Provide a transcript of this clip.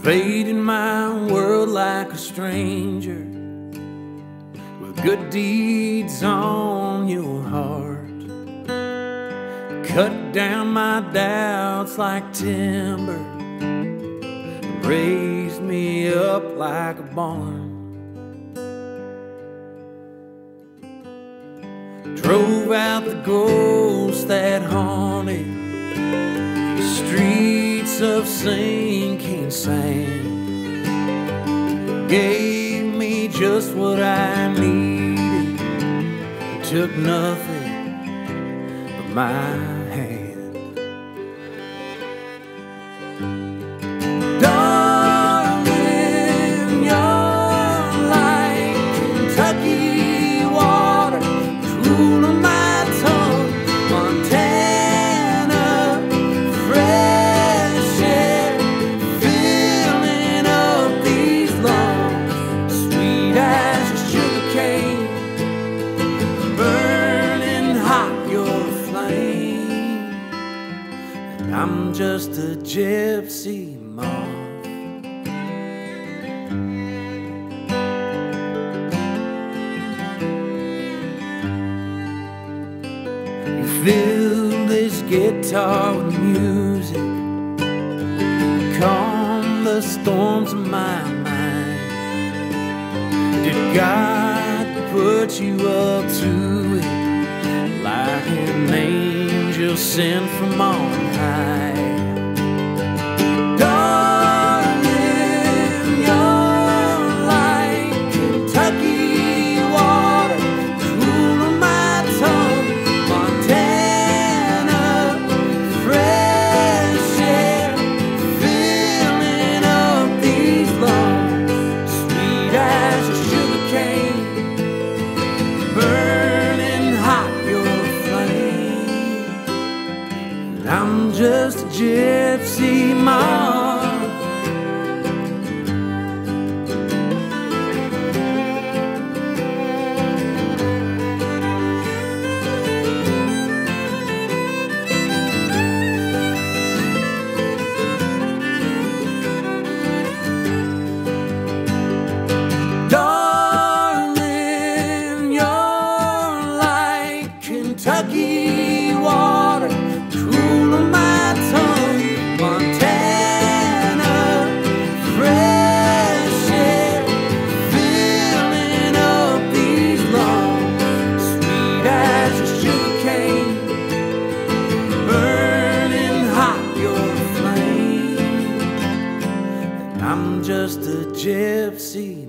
invading my world like a stranger, with good deeds on your heart. Cut down my doubts like timber, raised me up like a barn. Drove out the ghosts that haunted the streets of sinking sand. Gave me just what I needed, took nothing but my hand. Darling, you're like Kentucky water, cool on my tongue. Montana, fresh air, filling up these lungs. Sweet as a sugar cane, burning hot your flame. And I'm just a gypsy moth. You fill this guitar with music, calm the storms of my mind. Did God put you up to it, like an angel sent from on high? Darling, you're like Kentucky water, cool on my tongue. Montana, fresh air, filling up these lungs. Sweet as a sugar cane, burning hot your flame. And I'm just a gypsy moth. Darling, you're like Kentucky water, cool on my tongue. Montana, fresh air, filling up these lungs. Sweet as a sugar cane, burning hot your flame. And I'm just a gypsy